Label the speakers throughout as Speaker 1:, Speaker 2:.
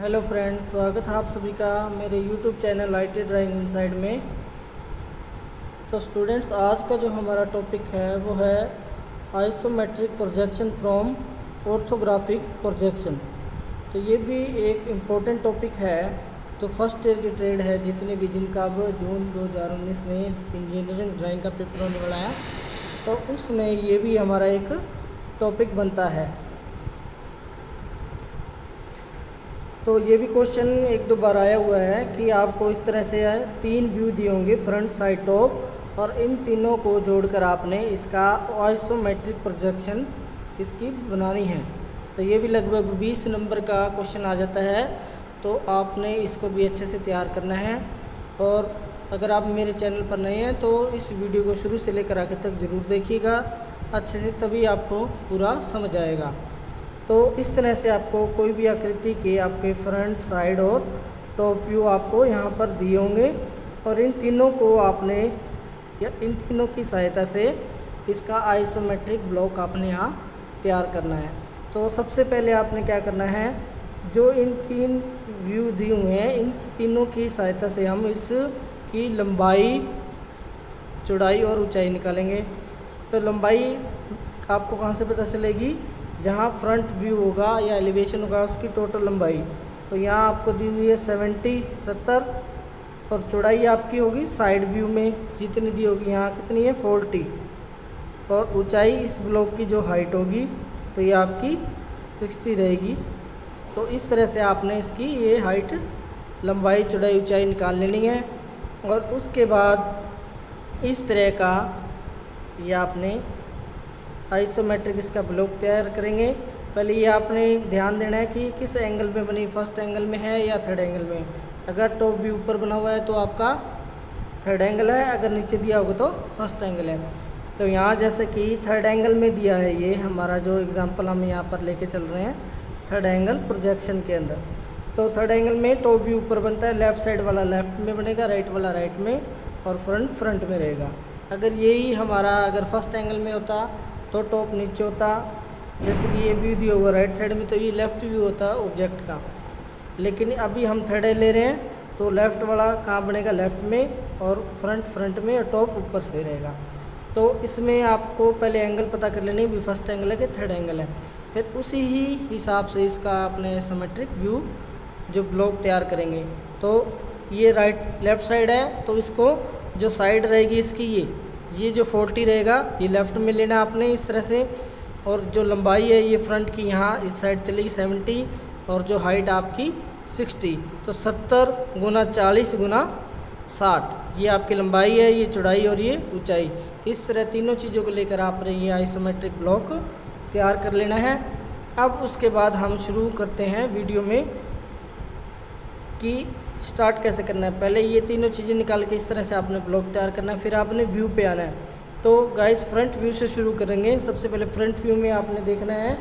Speaker 1: Hello friends, स्वागत है आप सभी का मेरे YouTube channel IT drawing inside में। तो स्टूडेंट्स, आज का जो हमारा टॉपिक है वो है isometric projection from orthographic projection. तो ये भी एक इम्पोर्टेंट टॉपिक है। तो फर्स्ट ईयर की ट्रेड है जितने भी, जिनका अब जून 2019 में इंजीनियरिंग ड्राइंग का पेपर होने वाला है, तो उसमें ये भी हमारा एक टॉपिक बनता है। तो ये भी क्वेश्चन एक दो बार आया हुआ है कि आपको इस तरह से 3 व्यू दिए होंगे, फ्रंट, साइड, टॉप, और इन तीनों को जोड़कर आपने इसका आइसोमेट्रिक प्रोजेक्शन इसकी बनानी है। तो ये भी लगभग 20 नंबर का क्वेश्चन आ जाता है। तो आपने इसको भी अच्छे से तैयार करना है। और अगर आप मेरे चैनल पर नए हैं तो इस वीडियो को शुरू से लेकर आखिर तक ज़रूर देखिएगा अच्छे से, तभी आपको पूरा समझ आएगा। तो इस तरह से आपको कोई भी आकृति के आपके फ्रंट, साइड और टॉप व्यू आपको यहाँ पर दिए होंगे, और इन तीनों को आपने या इन तीनों की सहायता से इसका आइसोमेट्रिक ब्लॉक आपने यहाँ तैयार करना है। तो सबसे पहले आपने क्या करना है, जो इन 3 व्यू दिए हुए हैं, इन तीनों की सहायता से हम इसकी लंबाई, चौड़ाई और ऊंचाई निकालेंगे। तो लंबाई आपको कहाँ से पता चलेगी, जहाँ फ्रंट व्यू होगा या एलिवेशन होगा उसकी टोटल लंबाई। तो यहाँ आपको दी हुई है 70, और चौड़ाई आपकी होगी साइड व्यू में जितनी दी होगी, यहाँ कितनी है 40, और ऊंचाई इस ब्लॉक की जो हाइट होगी तो ये आपकी 60 रहेगी। तो इस तरह से आपने इसकी ये हाइट, लंबाई, चौड़ाई, ऊंचाई निकाल लेनी है। और उसके बाद इस तरह का ये आपने आइसोमेट्रिक इसका ब्लॉक तैयार करेंगे। पहले ये आपने ध्यान देना है कि किस एंगल में बनी, फर्स्ट एंगल में है या थर्ड एंगल में। अगर टॉप व्यू ऊपर बना हुआ है तो आपका थर्ड एंगल है, अगर नीचे दिया होगा तो फर्स्ट एंगल है। तो यहाँ जैसे कि थर्ड एंगल में दिया है, ये हमारा जो एग्जांपल हम यहाँ पर लेके चल रहे हैं थर्ड एंगल प्रोजेक्शन के अंदर। तो थर्ड एंगल में टॉप व्यू ऊपर बनता है, लेफ़्ट साइड वाला लेफ़्ट में बनेगा, राइट वाला राइट में, और फ्रंट में रहेगा। अगर यही हमारा अगर फर्स्ट एंगल में होता तो टॉप नीचे होता, जैसे कि ये व्यू दिया हुआ राइट साइड में, तो ये लेफ़्ट व्यू होता ऑब्जेक्ट का। लेकिन अभी हम थर्ड ले रहे हैं तो लेफ़्ट वाला कहाँ बनेगा, लेफ़्ट में, और फ्रंट में, और टॉप ऊपर से रहेगा। तो इसमें आपको पहले एंगल पता कर लेनी भी, फर्स्ट एंगल है कि थर्ड एंगल है, फिर उसी ही हिसाब से इसका अपने आइसोमेट्रिक व्यू जो ब्लॉक तैयार करेंगे। तो ये लेफ़्ट साइड है, तो इसको जो साइड रहेगी इसकी, ये जो 40 रहेगा ये लेफ़्ट में लेना आपने इस तरह से, और जो लंबाई है ये फ्रंट की यहाँ इस साइड चलेगी 70, और जो हाइट आपकी 60। तो 70 गुना 40 गुना 60 ये आपकी लंबाई है, ये चौड़ाई और ये ऊंचाई। इस तरह तीनों चीज़ों को लेकर आपने ये आइसोमेट्रिक ब्लॉक तैयार कर लेना है। अब उसके बाद हम शुरू करते हैं वीडियो में कि स्टार्ट कैसे करना है। पहले ये तीनों चीज़ें निकाल के इस तरह से आपने ब्लॉक तैयार करना है, फिर आपने व्यू पे आना है। तो गाइस, फ्रंट व्यू से शुरू करेंगे। सबसे पहले फ्रंट व्यू में आपने देखना है,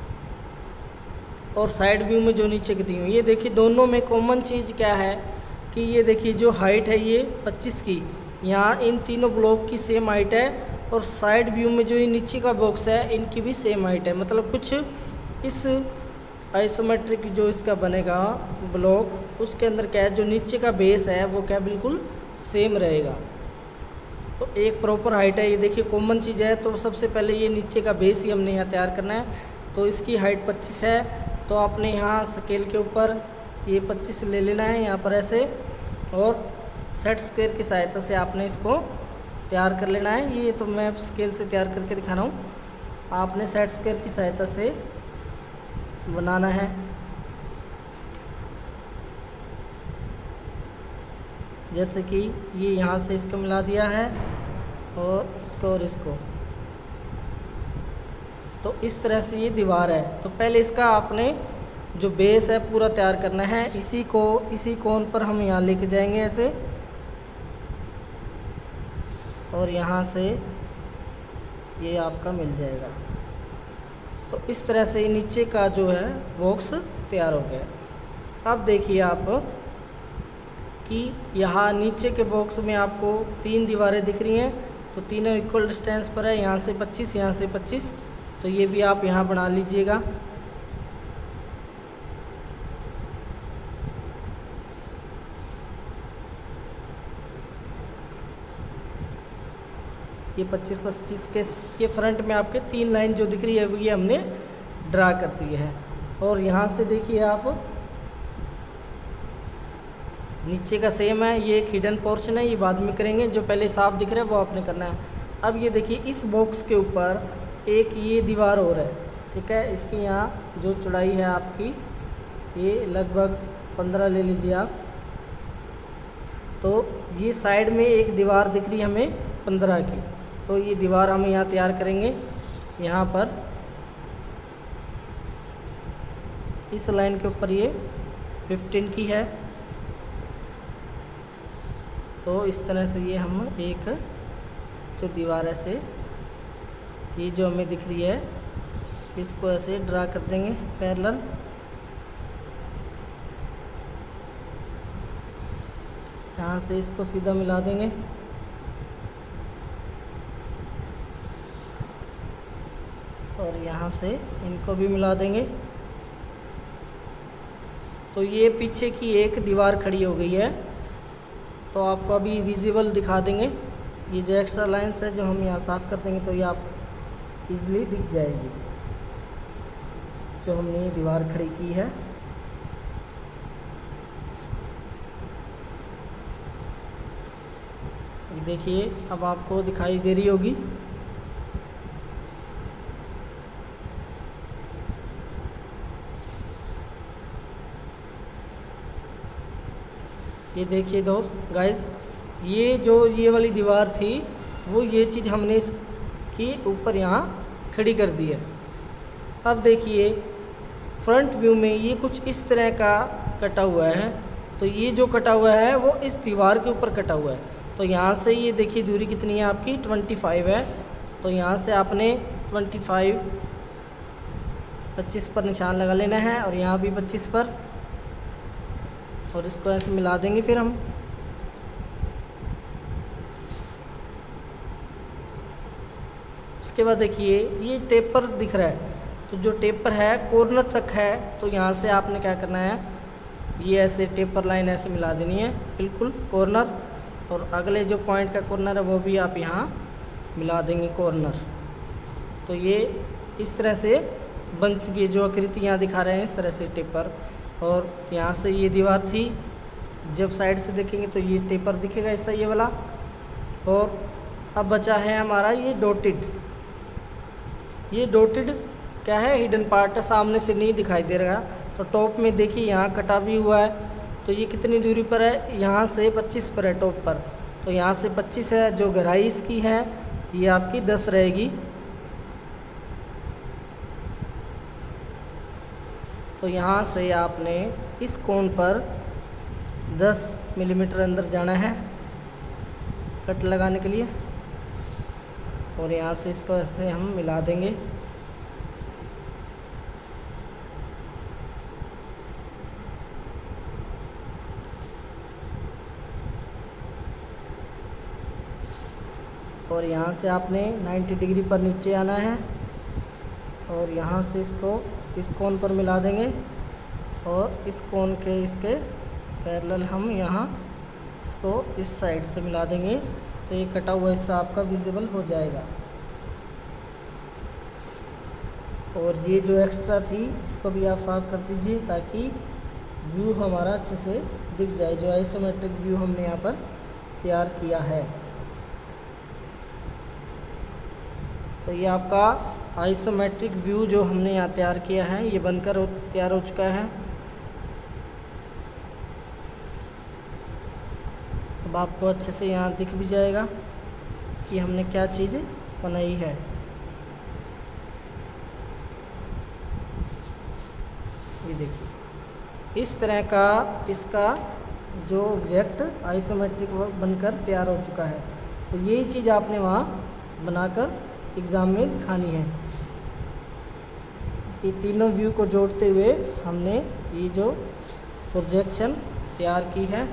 Speaker 1: और साइड व्यू में जो नीचे की दी हुई, ये देखिए दोनों में कॉमन चीज़ क्या है कि ये देखिए जो हाइट है ये 25 की, यहाँ इन तीनों ब्लॉक की सेम हाइट है, और साइड व्यू में जो ये नीचे का बॉक्स है इनकी भी सेम हाइट है। मतलब कुछ इस आइसोमेट्रिक जो इसका बनेगा ब्लॉक, उसके अंदर क्या है, जो नीचे का बेस है वो क्या बिल्कुल सेम रहेगा। तो एक प्रॉपर हाइट है, ये देखिए कॉमन चीज़ है। तो सबसे पहले ये नीचे का बेस ही हमने यहाँ तैयार करना है। तो इसकी हाइट 25 है, तो आपने यहाँ स्केल के ऊपर ये 25 ले लेना है यहाँ पर ऐसे, और सेट स्क्वायर की सहायता से आपने इसको तैयार कर लेना है। ये तो मैं स्केल से तैयार करके दिखा रहा हूँ, आपने सेट स्क्वायर की सहायता से बनाना है। जैसे कि ये यहाँ से इसको मिला दिया है, और इसको, तो इस तरह से ये दीवार है। तो पहले इसका आपने जो बेस है पूरा तैयार करना है। इसी कोण पर हम यहाँ लेके जाएंगे ऐसे, और यहाँ से ये आपका मिल जाएगा। तो इस तरह से नीचे का जो है बॉक्स तैयार हो गया। अब देखिए आप कि यहाँ नीचे के बॉक्स में आपको 3 दीवारें दिख रही हैं, तो तीनों इक्वल डिस्टेंस पर है, यहाँ से 25, यहाँ से 25। तो ये भी आप यहाँ बना लीजिएगा। ये 25-25 के ये फ्रंट में आपके 3 लाइन जो दिख रही है ये हमने ड्रा कर दी है। और यहाँ से देखिए आप नीचे का सेम है, ये एक हिडन पोर्शन है, ये बाद में करेंगे, जो पहले साफ दिख रहा है वो आपने करना है। अब ये देखिए इस बॉक्स के ऊपर एक ये दीवार और है, ठीक है। इसकी यहाँ जो चौड़ाई है आपकी ये लगभग 15 ले लीजिए आप। तो ये साइड में एक दीवार दिख रही है हमें 15 की, तो ये दीवार हम यहाँ तैयार करेंगे। यहाँ पर इस लाइन के ऊपर ये 15 की है, तो इस तरह से ये हम एक जो दीवार ऐसे ये जो हमें दिख रही है इसको ऐसे ड्रा कर देंगे पैरेलल। यहाँ से इसको सीधा मिला देंगे और यहाँ से इनको भी मिला देंगे। तो ये पीछे की एक दीवार खड़ी हो गई है, तो आपको अभी विजिबल दिखा देंगे। ये जो एक्स्ट्रा लाइंस है जो हम यहाँ साफ़ कर देंगे तो ये आपको ईज़िली दिख जाएगी जो हमने ये दीवार खड़ी की है। देखिए अब आपको दिखाई दे रही होगी। ये देखिए दोस्त गाइस, ये जो ये वाली दीवार थी वो ये चीज़ हमने इसके ऊपर यहाँ खड़ी कर दी है। अब देखिए फ्रंट व्यू में ये कुछ इस तरह का कटा हुआ है, तो ये जो कटा हुआ है वो इस दीवार के ऊपर कटा हुआ है। तो यहाँ से ये देखिए दूरी कितनी है आपकी 25 है, तो यहाँ से आपने 25 पर निशान लगा लेना है और यहाँ भी 25 पर, और इसको ऐसे मिला देंगे फिर हम। उसके बाद देखिए ये टेपर दिख रहा है, तो जो टेपर है कॉर्नर तक है, तो यहाँ से आपने क्या करना है, ये ऐसे टेपर लाइन ऐसे मिला देनी है बिल्कुल कॉर्नर, और अगले जो पॉइंट का कॉर्नर है वो भी आप यहाँ मिला देंगे कॉर्नर। तो ये इस तरह से बन चुकी है, जो आकृति यहाँ दिखा रहे हैं इस तरह से टेपर। और यहाँ से ये दीवार थी, जब साइड से देखेंगे तो ये टेपर दिखेगा ऐसा ये वाला। और अब बचा है हमारा ये डॉटेड। ये डॉटेड क्या है, हिडन पार्ट है, सामने से नहीं दिखाई दे रहा। तो टॉप में देखिए यहाँ कटा भी हुआ है, तो ये कितनी दूरी पर है, यहाँ से 25 पर है टॉप पर, तो यहाँ से 25 है। जो गहराई इसकी है ये आपकी 10 रहेगी। तो यहाँ से आपने इस कोण पर 10 मिलीमीटर अंदर जाना है कट लगाने के लिए, और यहाँ से इसको ऐसे हम मिला देंगे। और यहाँ से आपने 90 डिग्री पर नीचे आना है, और यहाँ से इसको इस कोण पर मिला देंगे, और इस कोण के इसके पैरेलल हम यहाँ इसको इस साइड से मिला देंगे, तो ये कटा हुआ हिस्सा आपका विजिबल हो जाएगा। और ये जो एक्स्ट्रा थी इसको भी आप साफ कर दीजिए ताकि व्यू हमारा अच्छे से दिख जाए, जो आइसोमेट्रिक व्यू हमने यहाँ पर तैयार किया है। तो ये आपका आइसोमेट्रिक व्यू जो हमने यहाँ तैयार किया है ये बनकर तैयार हो चुका है। अब आपको अच्छे से यहाँ दिख भी जाएगा कि हमने क्या चीज़ बनाई है। ये देखिए इस तरह का इसका जो ऑब्जेक्ट आइसोमेट्रिक बनकर तैयार हो चुका है। तो यही चीज़ आपने वहाँ बनाकर एग्ज़ाम में दिखानी है। ये तीनों व्यू को जोड़ते हुए हमने ये जो प्रोजेक्शन तैयार की है।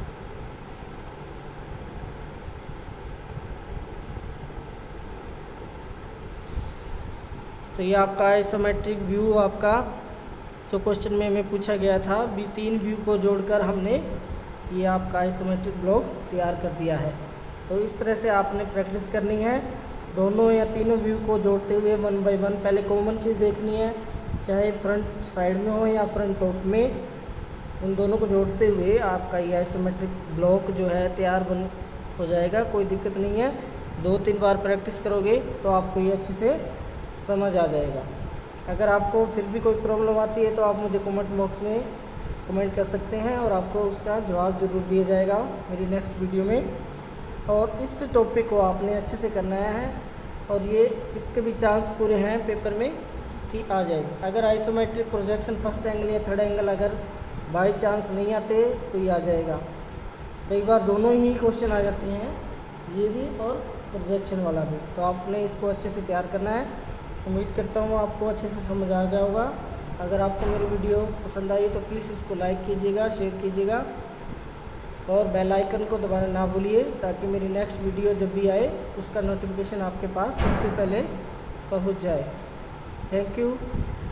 Speaker 1: तो ये आपका आइसोमेट्रिक व्यू आपका जो क्वेश्चन में हमें पूछा गया था, तीन व्यू को जोड़कर हमने ये आपका आइसोमेट्रिक ब्लॉक तैयार कर दिया है। तो इस तरह से आपने प्रैक्टिस करनी है। दोनों या तीनों व्यू को जोड़ते हुए 1 बाय 1 पहले कॉमन चीज़ देखनी है, चाहे फ्रंट साइड में हो या फ्रंट टॉप में, उन दोनों को जोड़ते हुए आपका ये आइसोमेट्रिक ब्लॉक जो है तैयार हो जाएगा। कोई दिक्कत नहीं है, 2-3 बार प्रैक्टिस करोगे तो आपको ये अच्छे से समझ आ जाएगा। अगर आपको फिर भी कोई प्रॉब्लम आती है तो आप मुझे कमेंट बॉक्स में कमेंट कर सकते हैं और आपको उसका जवाब ज़रूर दिया जाएगा मेरी नेक्स्ट वीडियो में। और इस टॉपिक को आपने अच्छे से करना है और ये इसके भी चांस पूरे हैं पेपर में कि आ जाए। अगर आइसोमेट्रिक प्रोजेक्शन फर्स्ट एंगल या थर्ड एंगल अगर बाय चांस नहीं आते तो ये आ जाएगा। कई बार दोनों ही क्वेश्चन आ जाते हैं, ये भी और प्रोजेक्शन वाला भी, तो आपने इसको अच्छे से तैयार करना है। उम्मीद करता हूँ आपको अच्छे से समझ आ गया होगा। अगर आपको मेरी वीडियो पसंद आई तो प्लीज़ इसको लाइक कीजिएगा, शेयर कीजिएगा और बेल आइकन को दबाना ना भूलिए ताकि मेरी नेक्स्ट वीडियो जब भी आए उसका नोटिफिकेशन आपके पास सबसे पहले पहुंच जाए। Thank you.